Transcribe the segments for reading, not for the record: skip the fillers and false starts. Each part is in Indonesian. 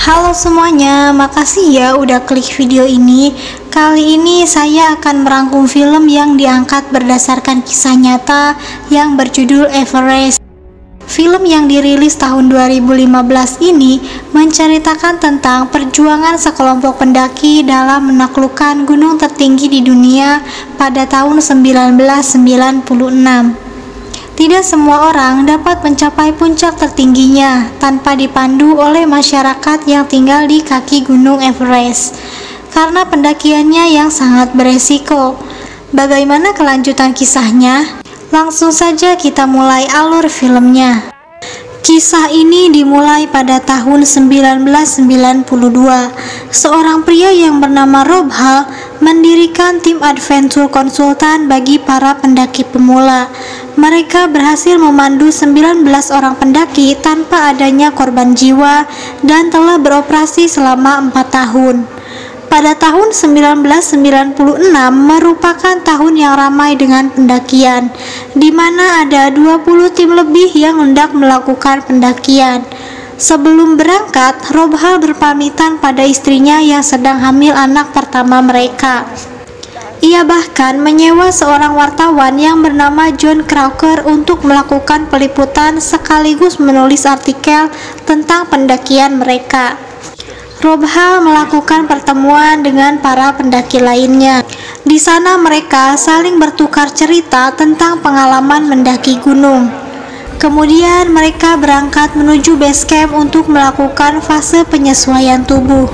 Halo semuanya, makasih ya udah klik video ini. Kali ini saya akan merangkum film yang diangkat berdasarkan kisah nyata yang berjudul Everest. Film yang dirilis tahun 2015 ini menceritakan tentang perjuangan sekelompok pendaki dalam menaklukkan gunung tertinggi di dunia pada tahun 1996. Tidak semua orang dapat mencapai puncak tertingginya tanpa dipandu oleh masyarakat yang tinggal di kaki Gunung Everest, karena pendakiannya yang sangat beresiko. Bagaimana kelanjutan kisahnya? Langsung saja kita mulai alur filmnya. Kisah ini dimulai pada tahun 1992. Seorang pria yang bernama Rob Hall mendirikan tim adventure konsultan bagi para pendaki pemula. Mereka berhasil memandu 19 orang pendaki tanpa adanya korban jiwa dan telah beroperasi selama 4 tahun. Pada tahun 1996 merupakan tahun yang ramai dengan pendakian, di mana ada 20 tim lebih yang hendak melakukan pendakian. Sebelum berangkat, Rob Hall berpamitan pada istrinya yang sedang hamil anak pertama mereka. Ia bahkan menyewa seorang wartawan yang bernama John Crocker untuk melakukan peliputan sekaligus menulis artikel tentang pendakian mereka. Rob Hall melakukan pertemuan dengan para pendaki lainnya. Di sana mereka saling bertukar cerita tentang pengalaman mendaki gunung. Kemudian mereka berangkat menuju base camp untuk melakukan fase penyesuaian tubuh.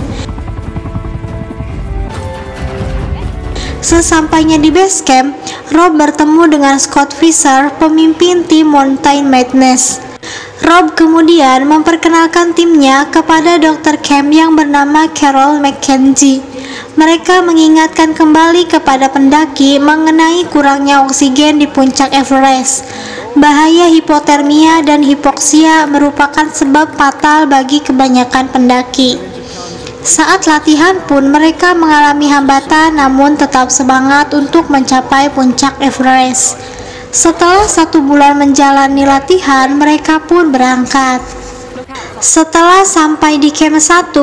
Sesampainya di base camp, Rob bertemu dengan Scott Fisher, pemimpin tim Mountain Madness. Rob kemudian memperkenalkan timnya kepada dokter camp yang bernama Carol McKenzie. Mereka mengingatkan kembali kepada pendaki mengenai kurangnya oksigen di puncak Everest. Bahaya hipotermia dan hipoksia merupakan sebab fatal bagi kebanyakan pendaki. Saat latihan pun mereka mengalami hambatan, namun tetap semangat untuk mencapai puncak Everest. Setelah 1 bulan menjalani latihan, mereka pun berangkat. Setelah sampai di camp 1,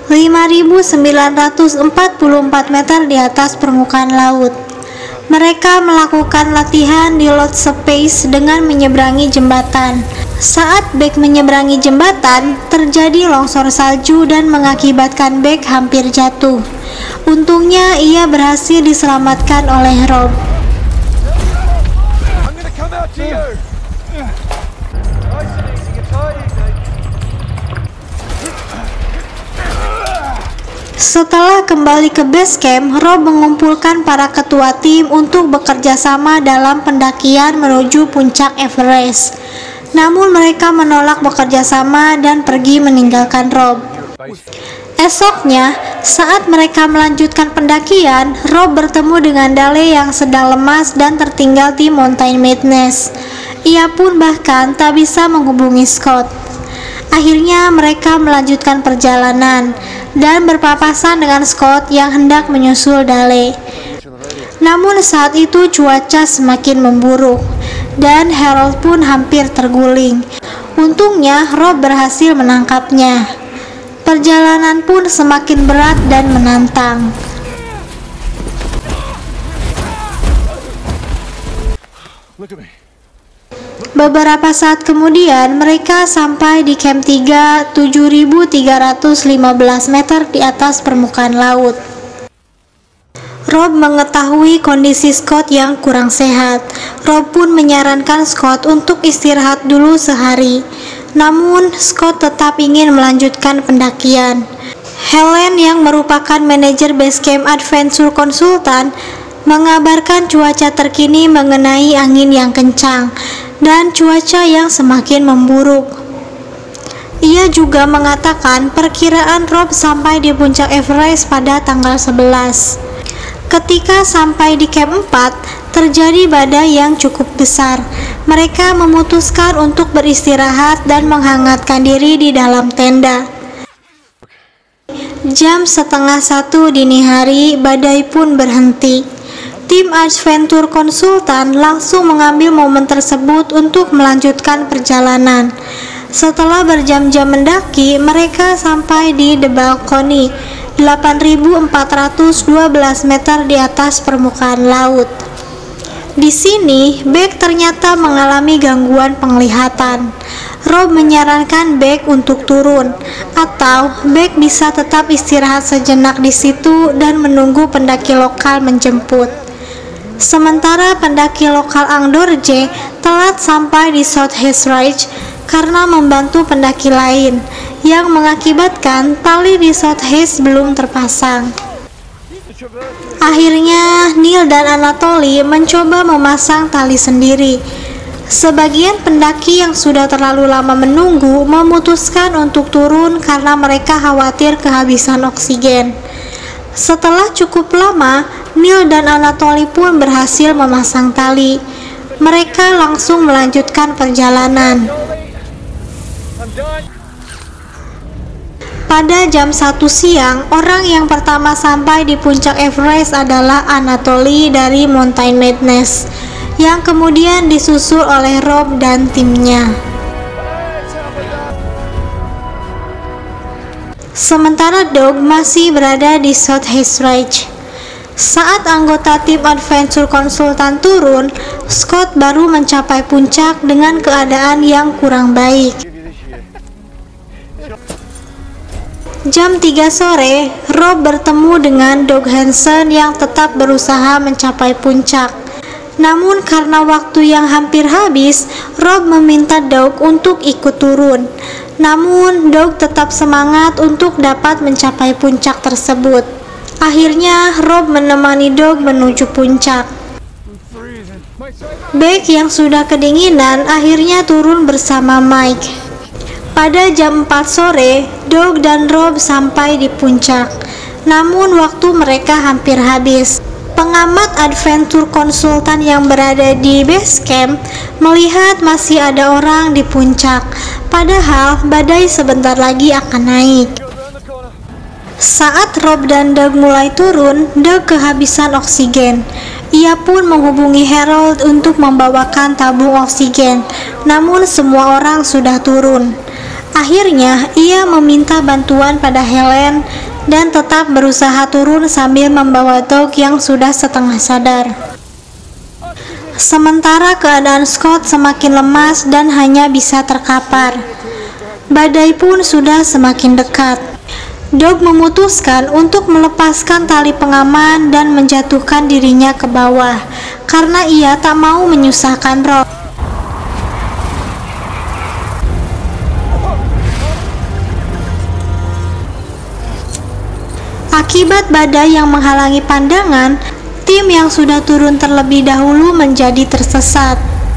5.944 meter di atas permukaan laut, mereka melakukan latihan di Lhotse Pass dengan menyeberangi jembatan. Saat Beck menyeberangi jembatan, terjadi longsor salju dan mengakibatkan Beck hampir jatuh. Untungnya ia berhasil diselamatkan oleh Rob. Setelah kembali ke base camp, Rob mengumpulkan para ketua tim untuk bekerja sama dalam pendakian menuju puncak Everest. Namun mereka menolak bekerja sama dan pergi meninggalkan Rob. Esoknya, saat mereka melanjutkan pendakian, Rob bertemu dengan Dale yang sedang lemas dan tertinggal di Mountain Madness. Ia pun bahkan tak bisa menghubungi Scott. Akhirnya mereka melanjutkan perjalanan dan berpapasan dengan Scott yang hendak menyusul Dale. Namun saat itu cuaca semakin memburuk dan Harold pun hampir terguling. Untungnya Rob berhasil menangkapnya. Perjalanan pun semakin berat dan menantang. Beberapa saat kemudian mereka sampai di camp 3, 7.315 meter di atas permukaan laut. Rob mengetahui kondisi Scott yang kurang sehat. Rob pun menyarankan Scott untuk istirahat dulu sehari. Namun Scott tetap ingin melanjutkan pendakian. Helen yang merupakan manajer base camp adventure konsultan mengabarkan cuaca terkini mengenai angin yang kencang dan cuaca yang semakin memburuk. Ia juga mengatakan perkiraan Rob sampai di puncak Everest pada tanggal 11. Ketika sampai di camp 4, terjadi badai yang cukup besar. Mereka memutuskan untuk beristirahat dan menghangatkan diri di dalam tenda. Jam 12:30 dini hari, badai pun berhenti. Tim adventure konsultan langsung mengambil momen tersebut untuk melanjutkan perjalanan. Setelah berjam-jam mendaki, mereka sampai di The Balcony, 8.412 meter di atas permukaan laut. Di sini, Beck ternyata mengalami gangguan penglihatan. Rob menyarankan Beck untuk turun, atau Beck bisa tetap istirahat sejenak di situ dan menunggu pendaki lokal menjemput. Sementara pendaki lokal Angdorje telat sampai di South East Ridge karena membantu pendaki lain, yang mengakibatkan tali di South East belum terpasang. Akhirnya, Neil dan Anatoly mencoba memasang tali sendiri. Sebagian pendaki yang sudah terlalu lama menunggu memutuskan untuk turun karena mereka khawatir kehabisan oksigen. Setelah cukup lama, Neil dan Anatoly pun berhasil memasang tali. Mereka langsung melanjutkan perjalanan. Pada jam 1 siang, orang yang pertama sampai di puncak Everest adalah Anatoly dari Mountain Madness, yang kemudian disusul oleh Rob dan timnya. Sementara Doug masih berada di South East Ridge. Saat anggota tim Adventure Consultant turun, Scott baru mencapai puncak dengan keadaan yang kurang baik. Jam 3 sore, Rob bertemu dengan Doug Hansen yang tetap berusaha mencapai puncak. Namun karena waktu yang hampir habis, Rob meminta Doug untuk ikut turun. Namun Doug tetap semangat untuk dapat mencapai puncak tersebut. Akhirnya Rob menemani Doug menuju puncak. Beck yang sudah kedinginan akhirnya turun bersama Mike. Pada jam 4 sore, Doug dan Rob sampai di puncak. Namun waktu mereka hampir habis. Pengamat Adventure Consultant yang berada di base camp melihat masih ada orang di puncak, padahal badai sebentar lagi akan naik. Saat Rob dan Doug mulai turun, Doug kehabisan oksigen. Ia pun menghubungi Harold untuk membawakan tabung oksigen, namun semua orang sudah turun. Akhirnya, ia meminta bantuan pada Helen dan tetap berusaha turun sambil membawa Doug yang sudah setengah sadar. Sementara keadaan Scott semakin lemas dan hanya bisa terkapar. Badai pun sudah semakin dekat. Doug memutuskan untuk melepaskan tali pengaman dan menjatuhkan dirinya ke bawah karena ia tak mau menyusahkan Rob. Akibat badai yang menghalangi pandangan, tim yang sudah turun terlebih dahulu menjadi tersesat.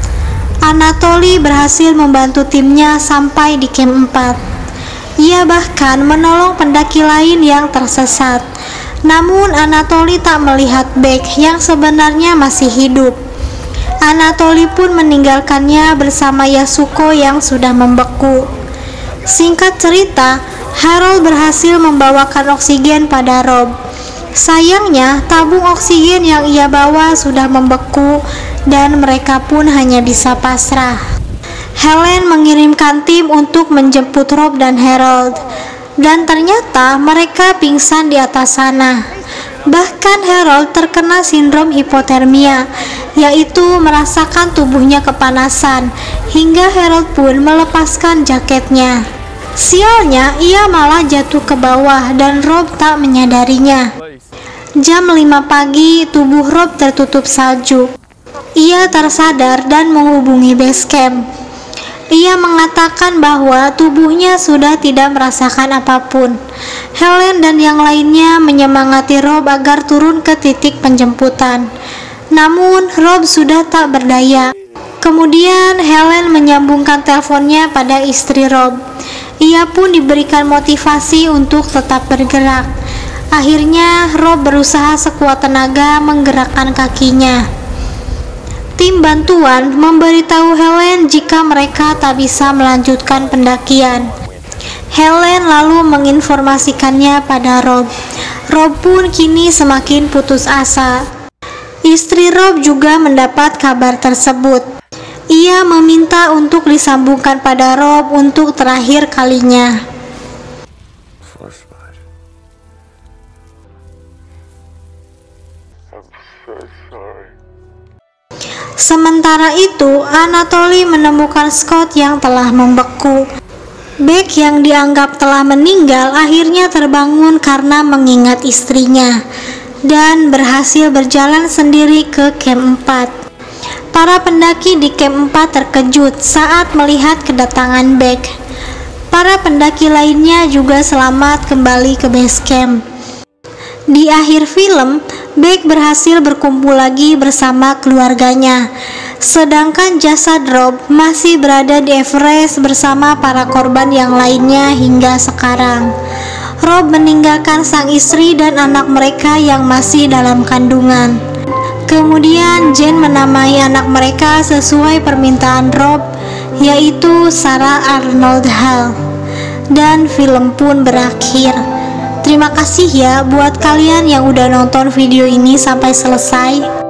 Anatoly berhasil membantu timnya sampai di camp 4. Ia bahkan menolong pendaki lain yang tersesat. Namun Anatoly tak melihat Beck yang sebenarnya masih hidup. Anatoly pun meninggalkannya bersama Yasuko yang sudah membeku. Singkat cerita, Harold berhasil membawakan oksigen pada Rob. Sayangnya, tabung oksigen yang ia bawa sudah membeku dan mereka pun hanya bisa pasrah. Helen mengirimkan tim untuk menjemput Rob dan Harold, dan ternyata mereka pingsan di atas sana. Bahkan Harold terkena sindrom hipotermia, yaitu merasakan tubuhnya kepanasan, hingga Harold pun melepaskan jaketnya. Sialnya, ia malah jatuh ke bawah dan Rob tak menyadarinya. Jam 5 pagi, tubuh Rob tertutup salju. Ia tersadar dan menghubungi base camp. Ia mengatakan bahwa tubuhnya sudah tidak merasakan apapun. Helen dan yang lainnya menyemangati Rob agar turun ke titik penjemputan. Namun, Rob sudah tak berdaya. Kemudian, Helen menyambungkan teleponnya pada istri Rob. Ia pun diberikan motivasi untuk tetap bergerak. Akhirnya, Rob berusaha sekuat tenaga menggerakkan kakinya. Tim bantuan memberitahu Helen jika mereka tak bisa melanjutkan pendakian. Helen lalu menginformasikannya pada Rob. Rob pun kini semakin putus asa. Istri Rob juga mendapat kabar tersebut. Ia meminta untuk disambungkan pada Rob untuk terakhir kalinya. Sementara itu, Anatoly menemukan Scott yang telah membeku. Beck yang dianggap telah meninggal akhirnya terbangun karena mengingat istrinya dan berhasil berjalan sendiri ke camp 4. Para pendaki di camp 4 terkejut saat melihat kedatangan Beck. Para pendaki lainnya juga selamat kembali ke base camp. Di akhir film, Beck berhasil berkumpul lagi bersama keluarganya, sedangkan jasad Rob masih berada di Everest bersama para korban yang lainnya hingga sekarang. Rob meninggalkan sang istri dan anak mereka yang masih dalam kandungan. Kemudian Jane menamai anak mereka sesuai permintaan Rob, yaitu Sarah Arnold Hall. Dan film pun berakhir. Terima kasih ya buat kalian yang udah nonton video ini sampai selesai.